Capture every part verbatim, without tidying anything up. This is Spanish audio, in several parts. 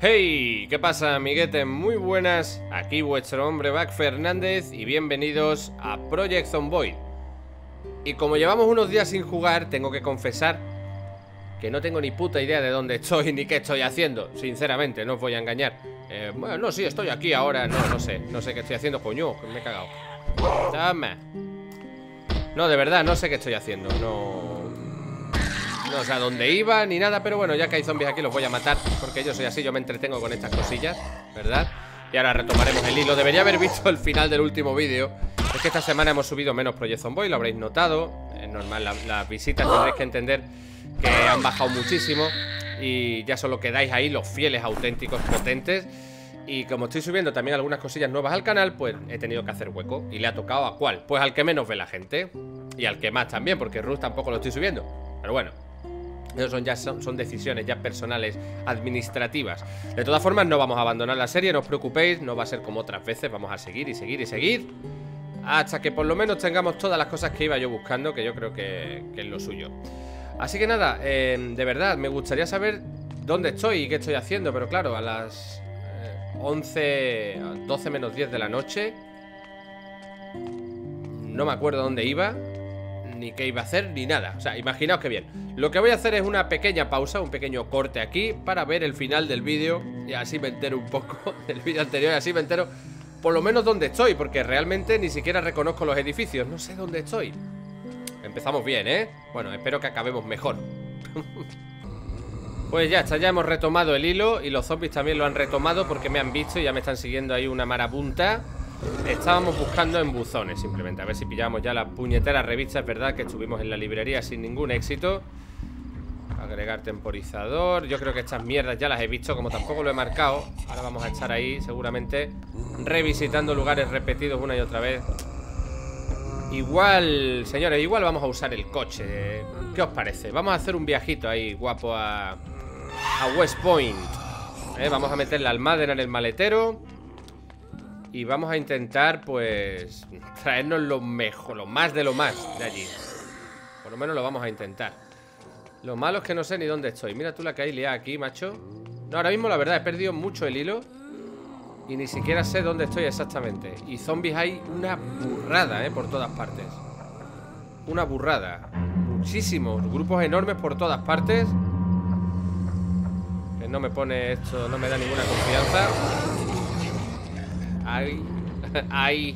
Hey, ¿qué pasa, amiguetes? Muy buenas, aquí vuestro hombre Back Fernández y bienvenidos a Project Zomboid. Y como llevamos unos días sin jugar, tengo que confesar que no tengo ni puta idea de dónde estoy ni qué estoy haciendo. Sinceramente, no os voy a engañar. eh, Bueno, no, sí, estoy aquí ahora. No, no sé, no sé qué estoy haciendo, coño, que me he cagado. Toma. No, de verdad, no sé qué estoy haciendo. No... No sé a dónde iba ni nada, pero bueno, ya que hay zombies aquí los voy a matar, porque yo soy así, yo me entretengo con estas cosillas, ¿verdad? Y ahora retomaremos el hilo. Debería haber visto el final del último vídeo. Es que esta semana hemos subido menos Project Zomboid, lo habréis notado. Es normal, la, las visitas tendréis que entender que han bajado muchísimo y ya solo quedáis ahí los fieles, auténticos, potentes. Y como estoy subiendo también algunas cosillas nuevas al canal, pues he tenido que hacer hueco. ¿Y le ha tocado a cuál? Pues al que menos ve la gente. Y al que más también, porque Rush tampoco lo estoy subiendo. Pero bueno, eso son ya son, son decisiones ya personales, administrativas. De todas formas, no vamos a abandonar la serie, no os preocupéis. No va a ser como otras veces, vamos a seguir y seguir y seguir hasta que por lo menos tengamos todas las cosas que iba yo buscando, que yo creo que, que es lo suyo. Así que nada, eh, de verdad, me gustaría saber dónde estoy y qué estoy haciendo. Pero claro, a las eh, once, doce menos diez de la noche no me acuerdo dónde iba, ni qué iba a hacer, ni nada. O sea, imaginaos que bien. Lo que voy a hacer es una pequeña pausa, un pequeño corte aquí para ver el final del vídeo. Y así me entero un poco del vídeo anterior. Y así me entero por lo menos dónde estoy, porque realmente ni siquiera reconozco los edificios. No sé dónde estoy. Empezamos bien, ¿eh? Bueno, espero que acabemos mejor. Pues ya está, ya hemos retomado el hilo. Y los zombies también lo han retomado, porque me han visto y ya me están siguiendo ahí una marabunta. Estábamos buscando en buzones, simplemente, a ver si pillamos ya las puñeteras revistas. Es verdad que estuvimos en la librería sin ningún éxito. Agregar temporizador. Yo creo que estas mierdas ya las he visto, como tampoco lo he marcado. Ahora vamos a estar ahí seguramente revisitando lugares repetidos una y otra vez. Igual, señores, igual vamos a usar el coche. ¿Qué os parece? Vamos a hacer un viajito ahí guapo a, a West Point. ¿Eh? Vamos a meter la almadena en el maletero y vamos a intentar, pues, traernos lo mejor, lo más de lo más de allí. Por lo menos lo vamos a intentar. Lo malo es que no sé ni dónde estoy. Mira tú la que hay liada aquí, macho. No, ahora mismo la verdad he perdido mucho el hilo y ni siquiera sé dónde estoy exactamente. Y zombies hay una burrada, eh, por todas partes. Una burrada. Muchísimos, grupos enormes por todas partes. Que no me pone esto, no me da ninguna confianza. Ay, ay.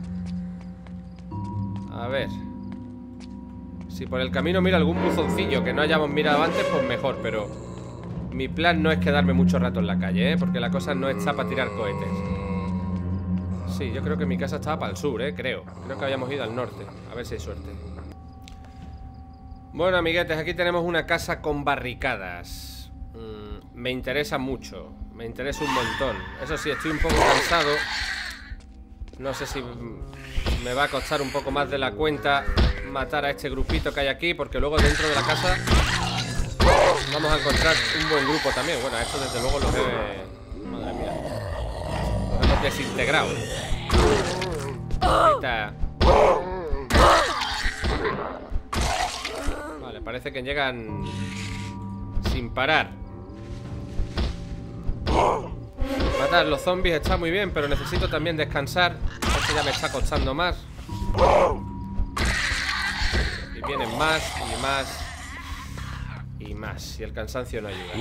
A ver. Si por el camino mira algún buzoncillo que no hayamos mirado antes, pues mejor, pero mi plan no es quedarme mucho rato en la calle, ¿eh? Porque la cosa no está para tirar cohetes. Sí, yo creo que mi casa estaba para el sur, ¿eh? Creo, creo que habíamos ido al norte. A ver si hay suerte. Bueno, amiguetes, aquí tenemos una casa con barricadas. mm, Me interesa mucho. Me interesa un montón. Eso sí, estoy un poco cansado. No sé si me va a costar un poco más de la cuenta matar a este grupito que hay aquí, porque luego dentro de la casa vamos a encontrar un buen grupo también. Bueno, a esto desde luego los he... Madre mía. Los hemos desintegrado. Ahí está. Vale, parece que llegan sin parar. Matar los zombies está muy bien, pero necesito también descansar. Esto ya me está costando más. Y vienen más y más y más. Y el cansancio no ayuda.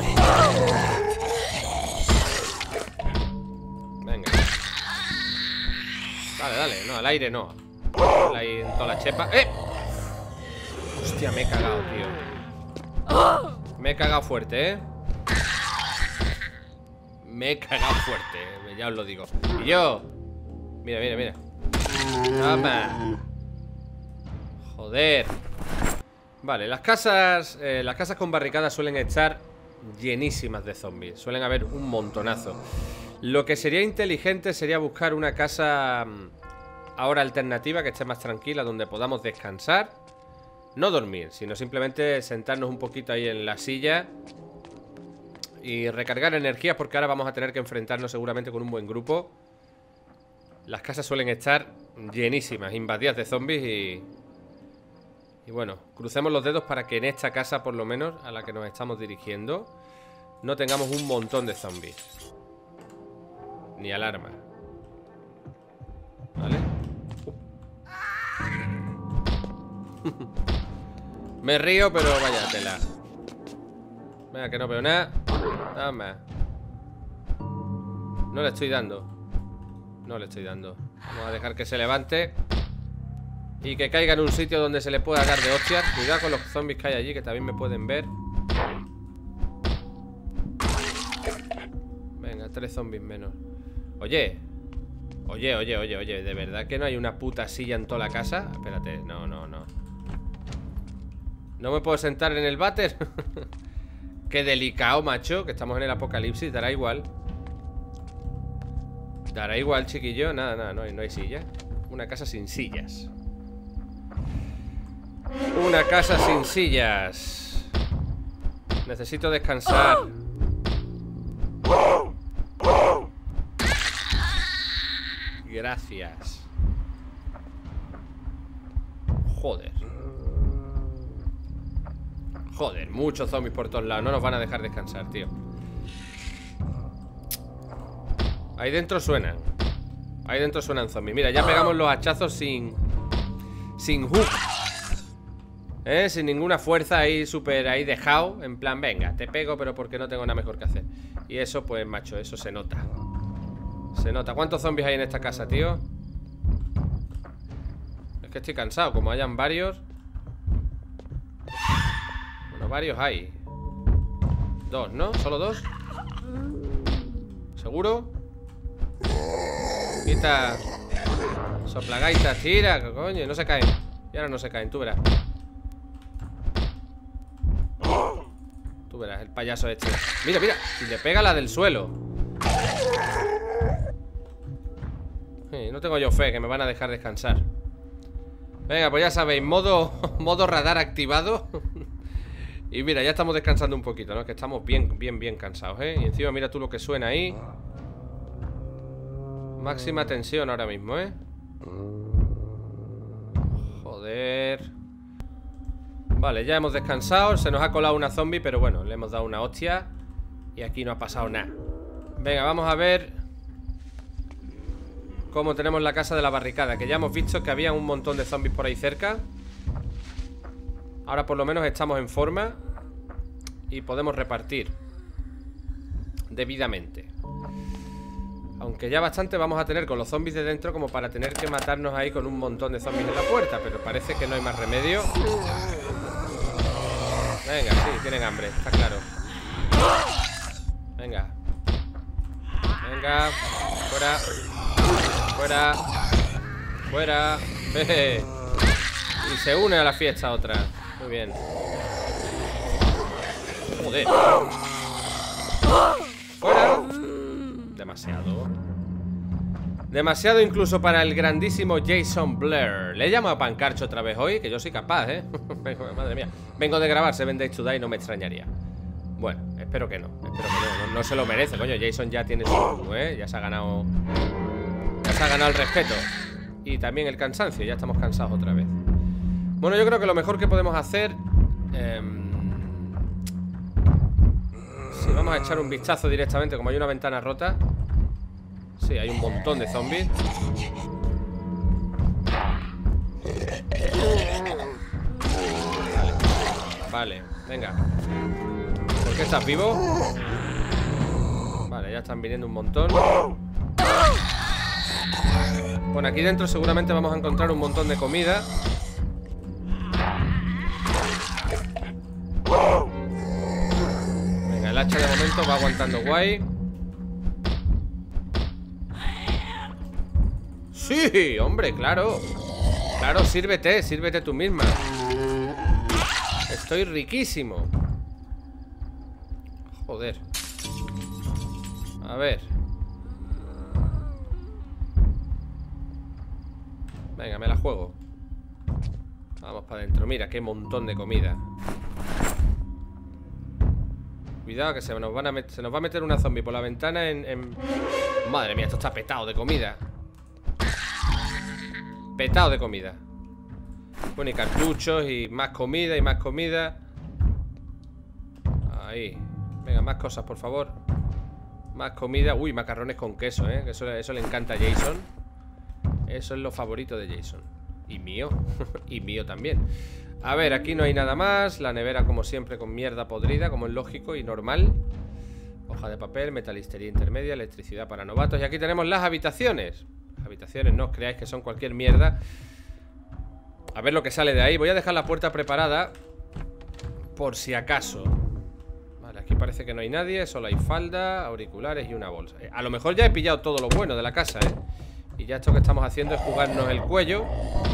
Venga. Dale, dale. No, al aire no. Ahí en toda la chepa. ¡Eh! Hostia, me he cagado, tío. Me he cagado fuerte, ¿eh? Me he cagado fuerte, ya os lo digo. Y yo... Mira, mira, mira. Toma. Joder. Vale, las casas eh, Las casas con barricadas suelen estar llenísimas de zombies. Suelen haber un montonazo. Lo que sería inteligente sería buscar una casa ahora alternativa, que esté más tranquila, donde podamos descansar. No dormir, sino simplemente sentarnos un poquito ahí en la silla y recargar energías, porque ahora vamos a tener que enfrentarnos seguramente con un buen grupo. Las casas suelen estar llenísimas, invadidas de zombies y... Y bueno, crucemos los dedos para que en esta casa, por lo menos, a la que nos estamos dirigiendo, no tengamos un montón de zombies. Ni alarma. ¿Vale? Uh. Me río, pero vaya tela. Venga, que no veo nada. Nada más. No le estoy dando. No le estoy dando. Vamos a dejar que se levante y que caiga en un sitio donde se le pueda dar de hostias. Cuidado con los zombies que hay allí, que también me pueden ver. Venga, tres zombies menos. Oye. Oye, oye, oye, oye. ¿De verdad que no hay una puta silla en toda la casa? Espérate, no, no, no. ¿No me puedo sentar en el váter? Qué delicado, macho. Que estamos en el apocalipsis, dará igual. Dará igual, chiquillo. Nada, nada, no hay, no hay silla. Una casa sin sillas. Una casa sin sillas. Necesito descansar. Gracias. Joder. Joder, muchos zombies por todos lados. No nos van a dejar descansar, tío. Ahí dentro suenan. Ahí dentro suenan zombies. Mira, ya pegamos los hachazos sin Sin hook, ¿eh? Sin ninguna fuerza ahí, súper ahí dejado. En plan, venga, te pego, pero porque no tengo nada mejor que hacer. Y eso, pues, macho, eso se nota. Se nota. ¿Cuántos zombies hay en esta casa, tío? Es que estoy cansado. Como hayan varios. Bueno, varios hay. Dos, ¿no? ¿Solo dos? ¿Seguro? Quita. Soplagaitas, tira, coño, no se caen. Y ahora no se caen, tú verás. Tú verás, el payaso este. Mira, mira, si le pega la del suelo. Sí, no tengo yo fe que me van a dejar descansar. Venga, pues ya sabéis, modo, modo radar activado. Y mira, ya estamos descansando un poquito, ¿no? Que estamos bien, bien, bien cansados, ¿eh? Y encima mira tú lo que suena ahí. Máxima tensión ahora mismo, ¿eh? Joder. Vale, ya hemos descansado. Se nos ha colado una zombie, pero bueno, le hemos dado una hostia. Y aquí no ha pasado nada. Venga, vamos a ver cómo tenemos la casa de la barricada. Que ya hemos visto que había un montón de zombies por ahí cerca. Ahora por lo menos estamos en forma y podemos repartir debidamente. Aunque ya bastante vamos a tener con los zombies de dentro como para tener que matarnos ahí con un montón de zombies en la puerta. Pero parece que no hay más remedio. Venga, sí, tienen hambre, está claro. Venga. Venga. Fuera. Fuera. Fuera. Jeje. Y se une a la fiesta otra. Muy bien. Joder. Fuera. Demasiado. Demasiado incluso para el grandísimo Jason Blair. Le he llamado a Pancarcho otra vez hoy, que yo soy capaz, ¿eh? Madre mía. Vengo de grabar Seven Days to Die, no me extrañaría. Bueno, espero que no. Espero que no. No, no se lo merece, coño. Jason ya tiene su... ¿eh? Ya se ha ganado... Ya se ha ganado el respeto. Y también el cansancio. Ya estamos cansados otra vez. Bueno, yo creo que lo mejor que podemos hacer... Eh... Sí, vamos a echar un vistazo directamente. Como hay una ventana rota. Sí, hay un montón de zombies. Vale, vale, venga. ¿Por qué estás vivo? Vale, ya están viniendo un montón. Bueno, aquí dentro seguramente vamos a encontrar un montón de comida. Venga, el hacha de momento va aguantando guay. Sí, hombre, claro. Claro, sírvete, sírvete tú misma. Estoy riquísimo. Joder. A ver. Venga, me la juego. Vamos para adentro. Mira, qué montón de comida. Cuidado que se nos, van a met- se nos va a meter una zombie por la ventana en, en... Madre mía, esto está petado de comida. Petado de comida. Bueno, y cartuchos y más comida y más comida. Ahí. Venga, más cosas, por favor. Más comida. Uy, macarrones con queso, ¿eh? Eso, eso le encanta a Jason. Eso es lo favorito de Jason. Y mío. Y mío también. A ver, aquí no hay nada más. La nevera, como siempre, con mierda podrida, como es lógico y normal. Hoja de papel, metalistería intermedia, electricidad para novatos. Y aquí tenemos las habitaciones. Las habitaciones, no os creáis que son cualquier mierda. A ver lo que sale de ahí. Voy a dejar la puerta preparada por si acaso. Vale, aquí parece que no hay nadie. Solo hay falda, auriculares y una bolsa. A lo mejor ya he pillado todo lo bueno de la casa, ¿eh? Y ya esto que estamos haciendo es jugarnos el cuello.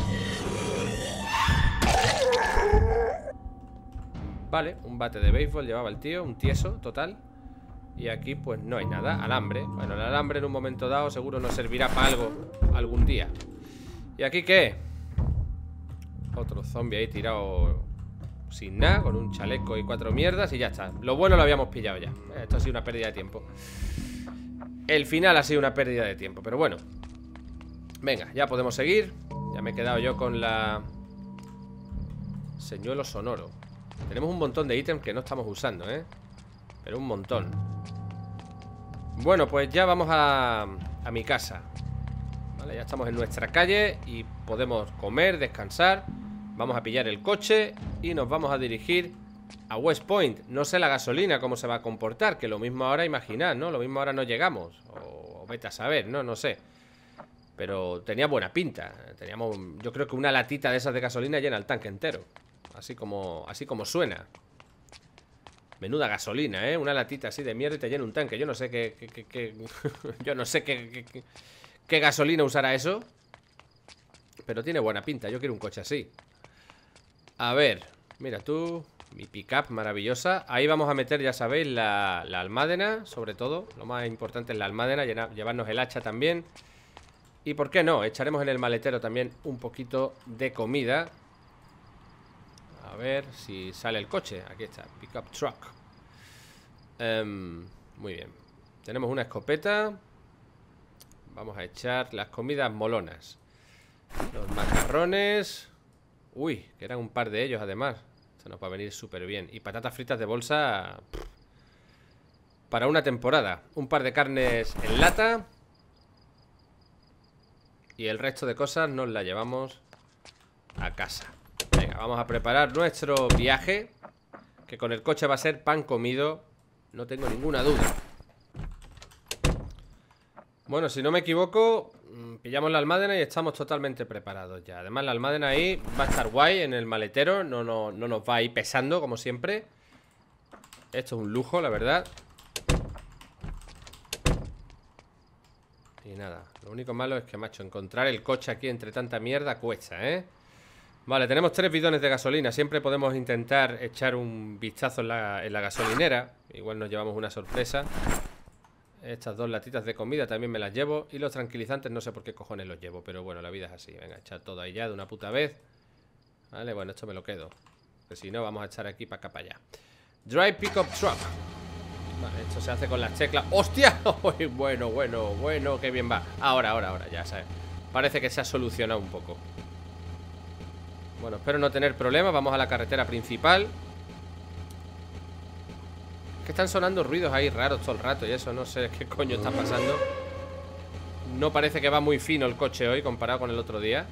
Vale, un bate de béisbol llevaba el tío. Un tieso, total. Y aquí pues no hay nada, alambre. Bueno, el alambre en un momento dado seguro nos servirá para algo algún día. ¿Y aquí qué? Otro zombie ahí tirado sin nada, con un chaleco y cuatro mierdas y ya está. Lo bueno lo habíamos pillado ya. Esto ha sido una pérdida de tiempo. El final ha sido una pérdida de tiempo, pero bueno. Venga, ya podemos seguir. Ya me he quedado yo con la... señuelo sonoro. Tenemos un montón de ítems que no estamos usando, ¿eh? Pero un montón. Bueno, pues ya vamos a, a mi casa. Vale, ya estamos en nuestra calle y podemos comer, descansar. Vamos a pillar el coche y nos vamos a dirigir a West Point. No sé la gasolina cómo se va a comportar, que lo mismo ahora, imaginad, ¿no? Lo mismo ahora no llegamos. O, o vete a saber, ¿no? No sé. Pero tenía buena pinta. Teníamos, yo creo que una latita de esas de gasolina llena el tanque entero. Así como, así como suena. Menuda gasolina, ¿eh? Una latita así de mierda y te llena un tanque. Yo no sé qué... qué, qué, qué yo no sé qué, qué, qué, qué gasolina usará eso. Pero tiene buena pinta. Yo quiero un coche así. A ver, mira tú. Mi pickup maravillosa. Ahí vamos a meter, ya sabéis, la, la almádena. Sobre todo, lo más importante es la almádena. Llena, llevarnos el hacha también. Y por qué no, echaremos en el maletero también un poquito de comida. A ver si sale el coche. Aquí está, pickup truck. um, Muy bien. Tenemos una escopeta. Vamos a echar las comidas molonas. Los macarrones. Uy, que eran un par de ellos además. Esto nos va a venir súper bien. Y patatas fritas de bolsa para una temporada. Un par de carnes en lata. Y el resto de cosas nos la llevamos a casa. Venga, vamos a preparar nuestro viaje, que con el coche va a ser pan comido. No tengo ninguna duda. Bueno, si no me equivoco, pillamos la almádena y estamos totalmente preparados ya. Además la almádena ahí va a estar guay en el maletero. No, no, no nos va a ir pesando como siempre. Esto es un lujo, la verdad. Y nada, lo único malo es que, macho, encontrar el coche aquí entre tanta mierda cuesta, ¿eh? Vale, tenemos tres bidones de gasolina. Siempre podemos intentar echar un vistazo en la, en la gasolinera. Igual nos llevamos una sorpresa. Estas dos latitas de comida también me las llevo. Y los tranquilizantes no sé por qué cojones los llevo, pero bueno, la vida es así. Venga, echar todo ahí ya de una puta vez. Vale, bueno, esto me lo quedo, que si no vamos a echar aquí para acá para allá. Drive Pickup Truck. Vale, esto se hace con las teclas. ¡Hostia! Bueno, bueno, bueno, qué bien va. Ahora, ahora, ahora, ya sabes. Parece que se ha solucionado un poco. Bueno, espero no tener problemas. Vamos a la carretera principal. Que están sonando ruidos ahí raros todo el rato y eso, no sé qué coño está pasando. No parece que va muy fino el coche hoy comparado con el otro día.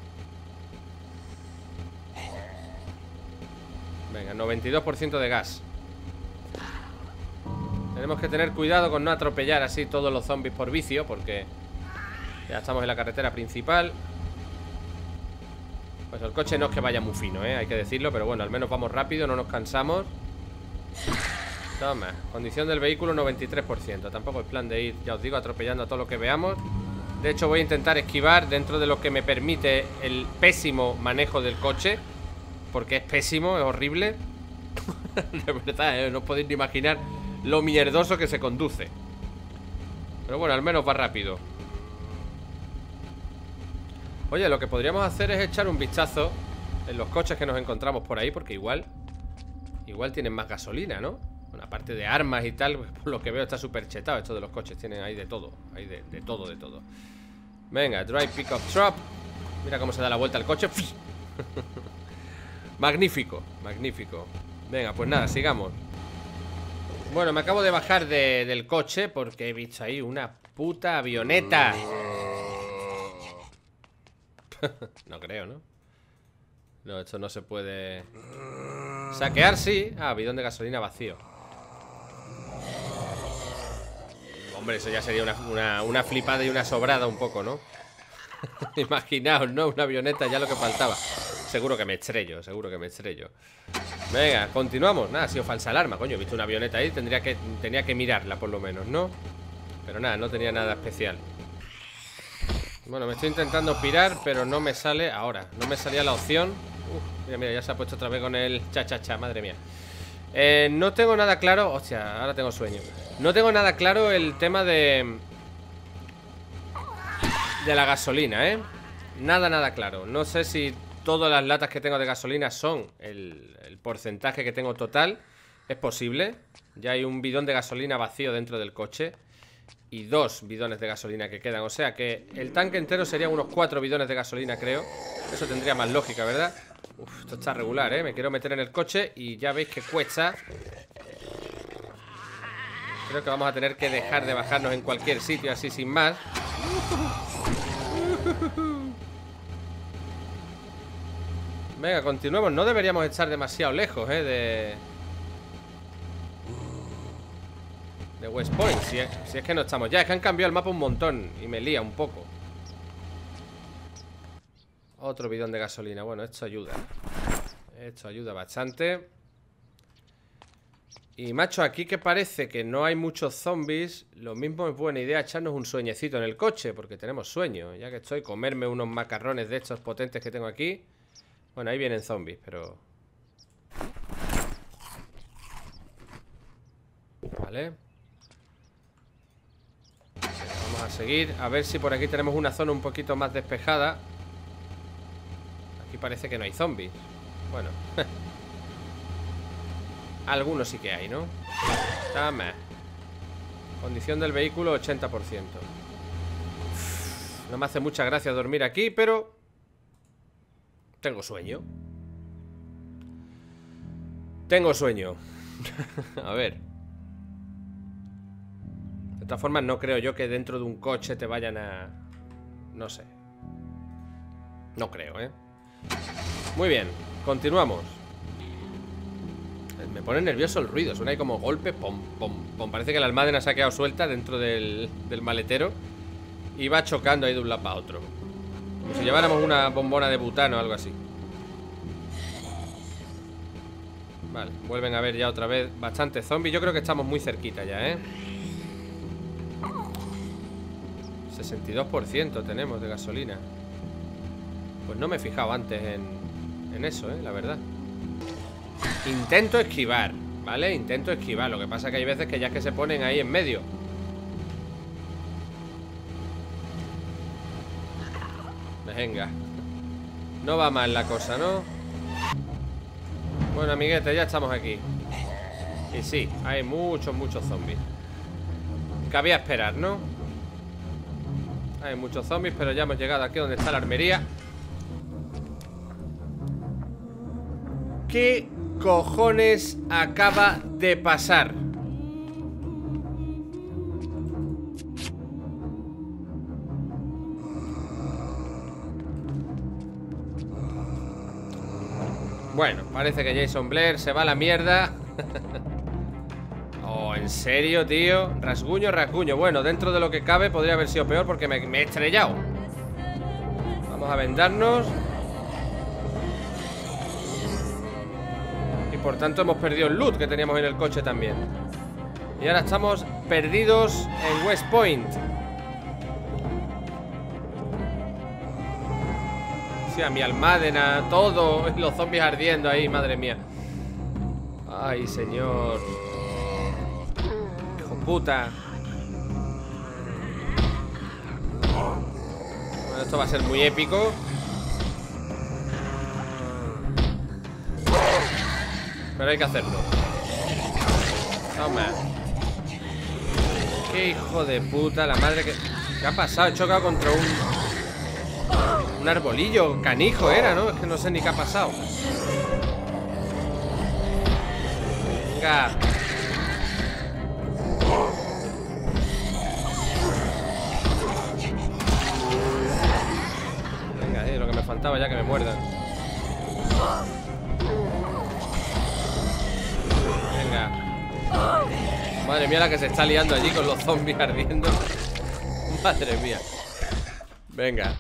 Venga, noventa y dos por ciento de gas. Tenemos que tener cuidado con no atropellar así todos los zombies por vicio, porque ya estamos en la carretera principal. Pues el coche no es que vaya muy fino, ¿eh? Hay que decirlo, pero bueno, al menos vamos rápido, no nos cansamos. Toma, condición del vehículo noventa y tres por ciento. Tampoco es plan de ir, ya os digo, atropellando a todo lo que veamos. De hecho voy a intentar esquivar dentro de lo que me permite el pésimo manejo del coche, porque es pésimo, es horrible. De verdad, ¿eh? No os podéis ni imaginar lo mierdoso que se conduce. Pero bueno, al menos va rápido. Oye, lo que podríamos hacer es echar un vistazo en los coches que nos encontramos por ahí, porque igual Igual tienen más gasolina, ¿no? Bueno, aparte de armas y tal, por lo que veo está súper chetado esto de los coches. Tienen ahí de todo, ahí de, de todo, de todo. Venga, Drive Pickup Truck. Mira cómo se da la vuelta al coche. Magnífico, magnífico. Venga, pues nada, sigamos. Bueno, me acabo de bajar de, del coche porque he visto ahí una puta avioneta. No creo, ¿no? No, esto no se puede... Saquear, sí. Ah, bidón de gasolina vacío. Hombre, eso ya sería una, una, una flipada y una sobrada un poco, ¿no? Imaginaos, ¿no? Una avioneta, ya lo que faltaba. Seguro que me estrello, seguro que me estrello. Venga, continuamos. Nada, ha sido falsa alarma, coño. He visto una avioneta ahí, tendría que, tenía que mirarla por lo menos, ¿no? Pero nada, no tenía nada especial. Bueno, me estoy intentando pirar, pero no me sale ahora. No me salía la opción. Uf, mira, mira, ya se ha puesto otra vez con el cha-cha-cha, madre mía. Eh, no tengo nada claro. Hostia, ahora tengo sueño. No tengo nada claro el tema de... De la gasolina, ¿eh? Nada, nada claro. No sé si todas las latas que tengo de gasolina son el, el porcentaje que tengo total. Es posible. Ya hay un bidón de gasolina vacío dentro del coche y dos bidones de gasolina que quedan. O sea que el tanque entero serían unos cuatro bidones de gasolina, creo. Eso tendría más lógica, ¿verdad? Uf, esto está regular, ¿eh? Me quiero meter en el coche y ya veis que cuesta. Creo que vamos a tener que dejar de bajarnos en cualquier sitio así sin más. Venga, continuemos. No deberíamos estar demasiado lejos, ¿eh? De... De West Point, si es, si es que no estamos ya. Es que han cambiado el mapa un montón y me lía un poco. Otro bidón de gasolina. Bueno, esto ayuda. Esto ayuda bastante. Y macho, aquí que parece que no hay muchos zombies, lo mismo es buena idea echarnos un sueñecito en el coche, porque tenemos sueño. Ya que estoy, comerme unos macarrones de estos potentes que tengo aquí. Bueno, ahí vienen zombies, pero... Vale. Vamos a seguir, a ver si por aquí tenemos una zona un poquito más despejada. Aquí parece que no hay zombies. Bueno. Algunos sí que hay, ¿no? Tama. Condición del vehículo ochenta por ciento. No me hace mucha gracia dormir aquí, pero... Tengo sueño. Tengo sueño. A ver. De todas formas, no creo yo que dentro de un coche te vayan a... No sé. No creo, ¿eh? Muy bien, continuamos. Me pone nervioso el ruido. Suena ahí como golpe, pom, pom, pom. Parece que la almadena se ha quedado suelta dentro del, del maletero y va chocando ahí de un lado para otro, como si lleváramos una bombona de butano o algo así. Vale, vuelven a ver ya otra vez bastante zombies. Yo creo que estamos muy cerquita ya, ¿eh? sesenta y dos por ciento tenemos de gasolina. Pues no me he fijado antes en, en eso, ¿eh? La verdad. Intento esquivar, ¿vale? Intento esquivar. Lo que pasa es que hay veces que ya es que se ponen ahí en medio. Venga. No va mal la cosa, ¿no? Bueno, amiguete, ya estamos aquí. Y sí, hay muchos, muchos zombies. Cabía esperar, ¿no? Hay muchos zombies, pero ya hemos llegado aquí donde está la armería. ¿Qué cojones acaba de pasar? Bueno, parece que Jason Blair se va a la mierda. Oh, ¿en serio, tío? Rasguño, rasguño. Bueno, dentro de lo que cabe podría haber sido peor porque me, me he estrellado. Vamos a vendarnos. Y por tanto hemos perdido el loot que teníamos en el coche también. Y ahora estamos perdidos en West Point. O sea, mi almádena, todo. Los zombies ardiendo ahí, madre mía. Ay, señor. Hijo puta. Bueno, esto va a ser muy épico. Pero hay que hacerlo. Toma. Qué hijo de puta, la madre que... ¿Qué ha pasado? He chocado contra un... Un arbolillo, canijo era, ¿no? Es que no sé ni qué ha pasado. Venga. faltaba ya que me muerdan. Venga. Madre mía la que se está liando allí con los zombies ardiendo. Madre mía. Venga.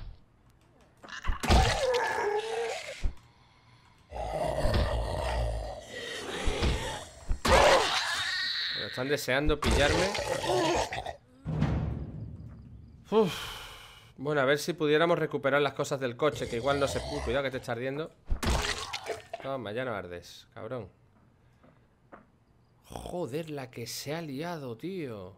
Pero están deseando pillarme. Uf. Bueno, a ver si pudiéramos recuperar las cosas del coche, que igual no se... Uh, cuidado que te está ardiendo. Toma, ya no ardes, cabrón. Joder, la que se ha liado, tío.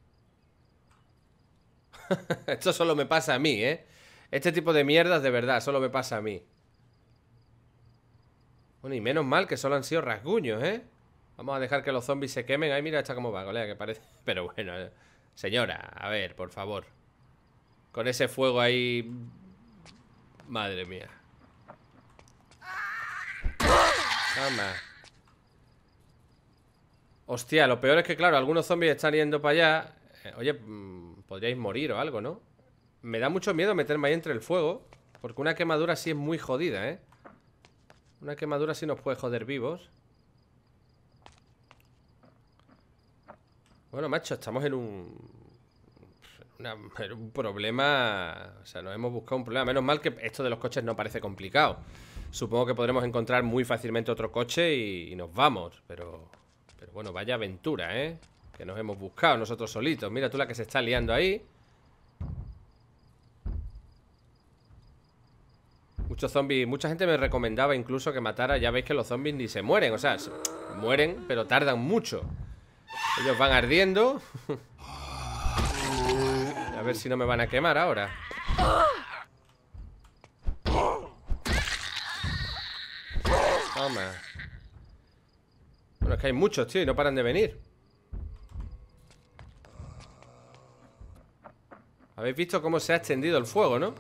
Esto solo me pasa a mí, ¿eh? Este tipo de mierdas de verdad, solo me pasa a mí. Bueno, y menos mal que solo han sido rasguños, ¿eh? Vamos a dejar que los zombies se quemen. Ay, mira esta cómo va, colega, que parece... Pero bueno, señora, a ver, por favor. Con ese fuego ahí... Madre mía. Toma. Hostia, lo peor es que, claro, algunos zombies están yendo para allá. eh, Oye, podríais morir o algo, ¿no? Me da mucho miedo meterme ahí entre el fuego, porque una quemadura sí es muy jodida, ¿eh? Una quemadura sí nos puede joder vivos. Bueno, macho, estamos en un... Una, en un problema... O sea, nos hemos buscado un problema. Menos mal que esto de los coches no parece complicado. Supongo que podremos encontrar muy fácilmente otro coche y, y nos vamos. Pero... Pero bueno, vaya aventura, ¿eh? Que nos hemos buscado nosotros solitos. Mira tú la que se está liando ahí. Muchos zombies... Mucha gente me recomendaba incluso que matara... Ya veis que los zombies ni se mueren. O sea, se mueren, pero tardan mucho. Ellos van ardiendo. A ver si no me van a quemar ahora. Toma. Bueno, es que hay muchos, tío, y no paran de venir. Habéis visto cómo se ha extendido el fuego, ¿no?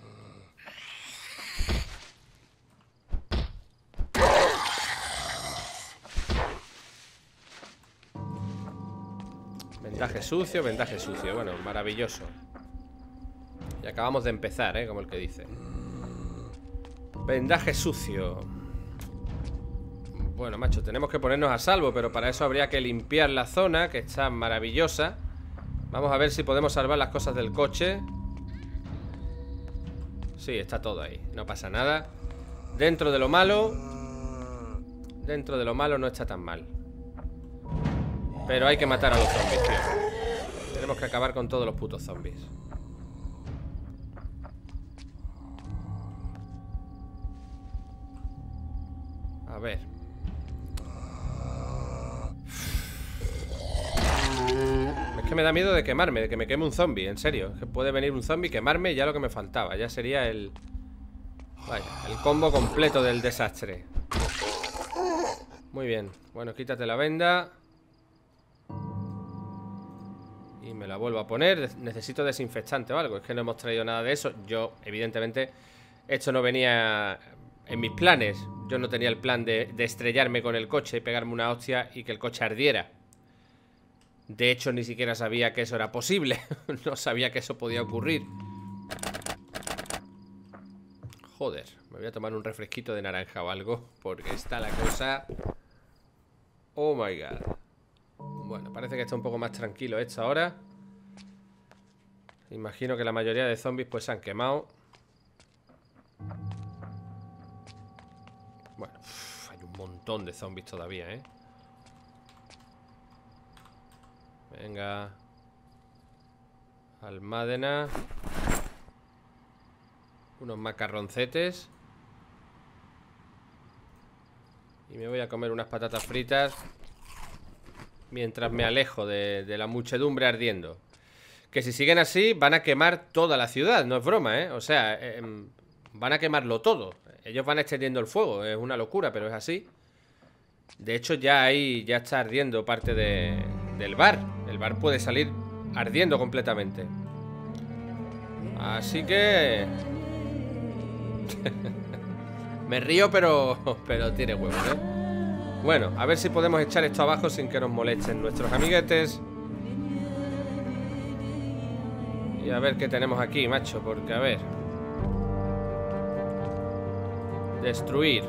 Vendaje sucio, vendaje sucio. Bueno, maravilloso. Y acabamos de empezar, ¿eh? Como el que dice. Vendaje sucio. Bueno, macho, tenemos que ponernos a salvo, pero para eso habría que limpiar la zona, que está maravillosa. Vamos a ver si podemos salvar las cosas del coche. Sí, está todo ahí, no pasa nada. Dentro de lo malo... Dentro de lo malo no está tan mal. Pero hay que matar a los zombies, tío. Tenemos que acabar con todos los putos zombies. A ver. Es que me da miedo de quemarme, de que me queme un zombie, en serio. Es que puede venir un zombie, quemarme y ya lo que me faltaba. Ya sería el... Vaya, el combo completo del desastre. Muy bien. Bueno, quítate la venda. Y me la vuelvo a poner. Necesito desinfectante o algo. Es que no hemos traído nada de eso. Yo, evidentemente, esto no venía en mis planes. Yo no tenía el plan de, de estrellarme con el coche y pegarme una hostia y que el coche ardiera. De hecho, ni siquiera sabía que eso era posible. No sabía que eso podía ocurrir. Joder, me voy a tomar un refresquito de naranja o algo, porque está la cosa... Oh my god. Bueno, parece que está un poco más tranquilo esto ahora. Imagino que la mayoría de zombies pues se han quemado. Bueno, uff, hay un montón de zombies todavía, ¿eh? Venga. Almádena. Unos macarroncetes. Y me voy a comer unas patatas fritas mientras me alejo de, de la muchedumbre ardiendo. Que si siguen así van a quemar toda la ciudad. No es broma, ¿eh? O sea, eh, van a quemarlo todo. Ellos van extendiendo el fuego. Es una locura, pero es así. De hecho ya ahí ya está ardiendo parte de, del bar. El bar puede salir ardiendo completamente. Así que... Me río, pero, pero tiene huevos, ¿eh? Bueno, a ver si podemos echar esto abajo sin que nos molesten nuestros amiguetes. Y a ver qué tenemos aquí, macho, porque a ver... Destruir.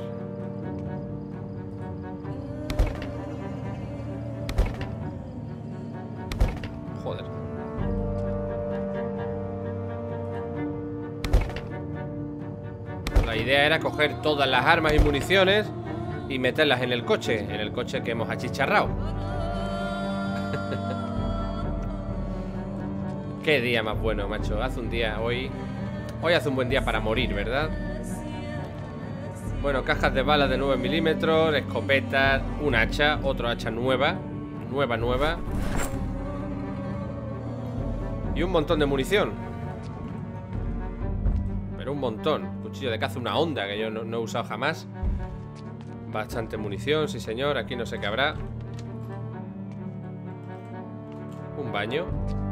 Joder. La idea era coger todas las armas y municiones y meterlas en el coche, en el coche que hemos achicharrado. Qué día más bueno, macho. Hace un día hoy. Hoy hace un buen día para morir, ¿verdad? Bueno, cajas de balas de nueve milímetros, escopetas, un hacha, otro hacha nueva. Nueva, nueva. Y un montón de munición. Pero un montón. Cuchillo de caza, una Honda que yo no, no he usado jamás. Bastante munición, sí señor. Aquí no sé qué habrá. Un baño.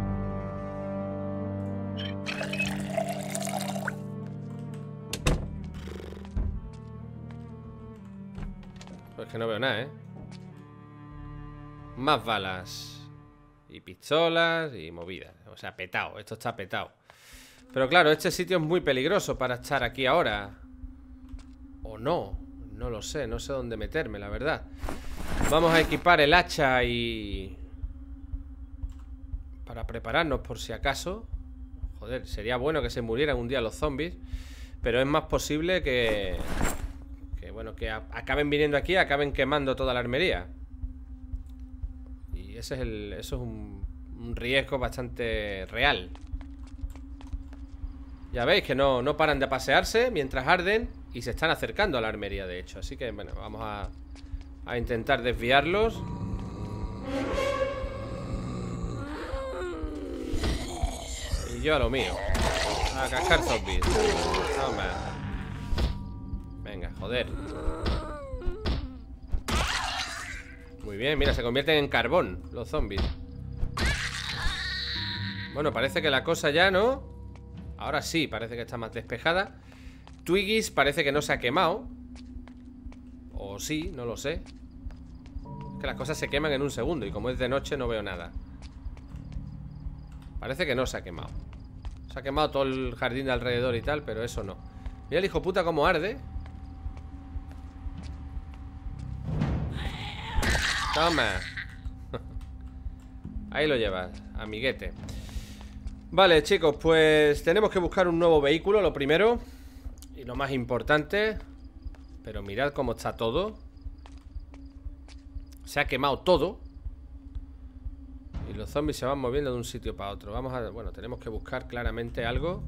Pues que no veo nada, ¿eh? Más balas. Y pistolas y movidas. O sea, petado. Esto está petado. Pero claro, este sitio es muy peligroso para estar aquí ahora. O no. No lo sé. No sé dónde meterme, la verdad. Vamos a equipar el hacha y... para prepararnos por si acaso. Joder, sería bueno que se murieran un día los zombies. Pero es más posible que... que bueno, que acaben viniendo aquí, acaben quemando toda la armería. Y ese es el, eso es un, un riesgo bastante real. Ya veis que no, no paran de pasearse mientras arden y se están acercando a la armería, de hecho. Así que, bueno, vamos a, a intentar desviarlos. Y yo a lo mío. A cascar zombies. Toma. Venga, joder. Muy bien, mira, se convierten en carbón los zombies. Bueno, parece que la cosa ya, ¿no? Ahora sí, parece que está más despejada. Twiggies parece que no se ha quemado. O sí, no lo sé. Es que las cosas se queman en un segundo y como es de noche no veo nada. Parece que no se ha quemado. Se ha quemado todo el jardín de alrededor y tal, pero eso no. Mira el hijo puta cómo arde. Toma. Ahí lo llevas, amiguete. Vale, chicos, pues tenemos que buscar un nuevo vehículo, lo primero. Y lo más importante. Pero mirad cómo está todo. Se ha quemado todo. Y los zombies se van moviendo de un sitio para otro. Vamos a... bueno, tenemos que buscar claramente algo.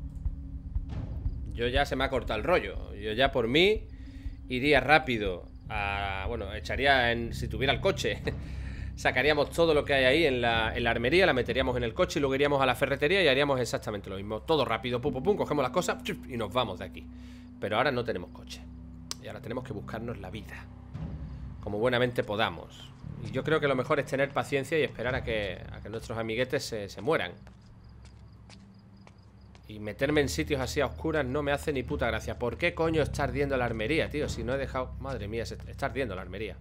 Yo ya se me ha cortado el rollo. Yo ya por mí iría rápido a... bueno, echaría en... si tuviera el coche sacaríamos todo lo que hay ahí en la, en la armería, la meteríamos en el coche y luego iríamos a la ferretería y haríamos exactamente lo mismo. Todo rápido, pum, pum, pum, cogemos las cosas y nos vamos de aquí. Pero ahora no tenemos coche. Y ahora tenemos que buscarnos la vida como buenamente podamos. Y yo creo que lo mejor es tener paciencia y esperar a que, a que nuestros amiguetes se, se mueran. Y meterme en sitios así a oscuras no me hace ni puta gracia. ¿Por qué coño está ardiendo la armería, tío? Si no he dejado... madre mía, está ardiendo la armería.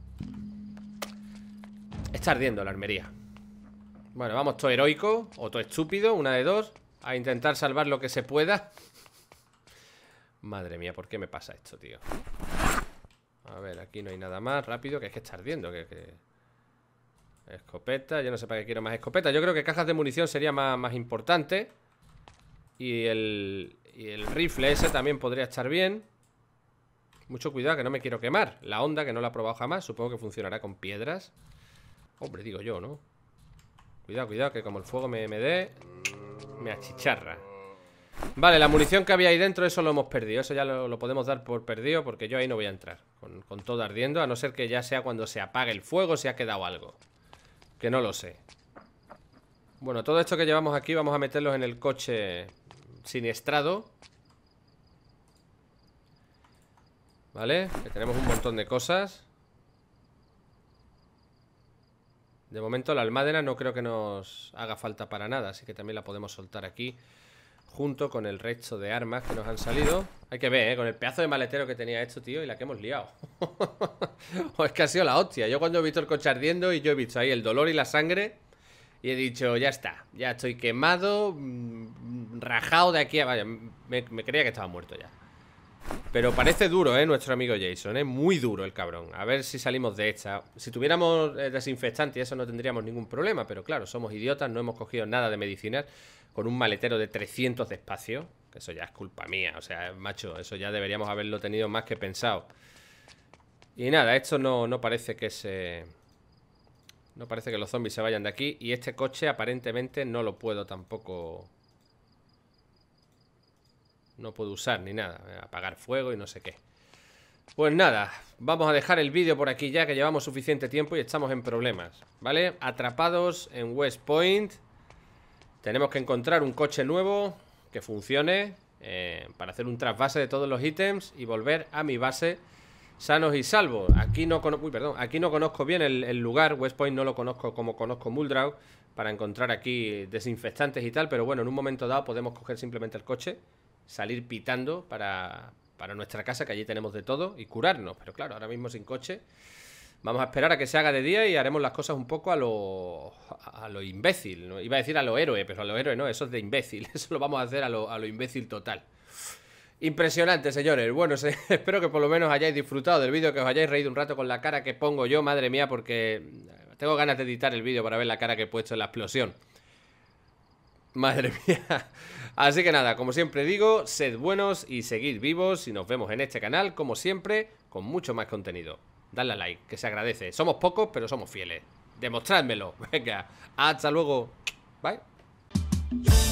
Está ardiendo la armería. Bueno, vamos todo heroico o todo estúpido, una de dos. A intentar salvar lo que se pueda. Madre mía, ¿por qué me pasa esto, tío? A ver, aquí no hay nada más. Rápido, que es que está ardiendo que, que... Escopeta, yo no sé para qué quiero más escopeta. Yo creo que cajas de munición sería más, más importante. Y el, y el rifle ese también podría estar bien. Mucho cuidado que no me quiero quemar. La Honda, que no la he probado jamás. Supongo que funcionará con piedras. Hombre, digo yo, ¿no? Cuidado, cuidado, que como el fuego me, me dé, me achicharra. Vale, la munición que había ahí dentro, eso lo hemos perdido. Eso ya lo, lo podemos dar por perdido, porque yo ahí no voy a entrar con, con todo ardiendo, a no ser que ya sea cuando se apague el fuego, si ha quedado algo. Que no lo sé. Bueno, todo esto que llevamos aquí vamos a meterlos en el coche siniestrado. Vale, que tenemos un montón de cosas. De momento la almádena no creo que nos haga falta para nada, así que también la podemos soltar aquí junto con el resto de armas que nos han salido. Hay que ver, ¿eh? Con el pedazo de maletero que tenía esto, tío, y la que hemos liado. O es que ha sido la hostia. Yo cuando he visto el coche ardiendo y yo he visto ahí el dolor y la sangre y he dicho, ya está, ya estoy quemado, rajado de aquí a... vaya, me, me creía que estaba muerto ya. Pero parece duro, ¿eh? Nuestro amigo Jason, ¿eh? Muy duro el cabrón. A ver si salimos de esta. Si tuviéramos eh, desinfectante y eso no tendríamos ningún problema. Pero claro, somos idiotas, no hemos cogido nada de medicinas. Con un maletero de trescientos de espacio. Que eso ya es culpa mía. O sea, macho, eso ya deberíamos haberlo tenido más que pensado. Y nada, esto no, no parece que se... No parece que los zombies se vayan de aquí. Y este coche aparentemente no lo puedo tampoco... No puedo usar ni nada. Apagar fuego y no sé qué. Pues nada, vamos a dejar el vídeo por aquí ya, que llevamos suficiente tiempo y estamos en problemas, ¿vale? Atrapados en West Point. Tenemos que encontrar un coche nuevo que funcione eh, para hacer un trasvase de todos los ítems y volver a mi base sanos y salvos. Aquí no conozco, uy, perdón, aquí no conozco bien el, el lugar. West Point no lo conozco como conozco Muldraugh, para encontrar aquí desinfectantes y tal. Pero bueno, en un momento dado podemos coger simplemente el coche, salir pitando para, para nuestra casa, que allí tenemos de todo, y curarnos. Pero claro, ahora mismo sin coche vamos a esperar a que se haga de día y haremos las cosas un poco a lo a lo imbécil, ¿no? Iba a decir a lo héroe, pero a lo héroe no, eso es de imbécil. Eso lo vamos a hacer a lo, a lo imbécil total. Impresionante, señores. Bueno, se, espero que por lo menos hayáis disfrutado del vídeo, que os hayáis reído un rato con la cara que pongo yo, madre mía, porque tengo ganas de editar el vídeo para ver la cara que he puesto en la explosión. Madre mía. Así que nada, como siempre digo, sed buenos y seguid vivos, y nos vemos en este canal, como siempre, con mucho más contenido. Dadle a like, que se agradece. Somos pocos, pero somos fieles. Demostrádmelo. Venga, hasta luego. Bye.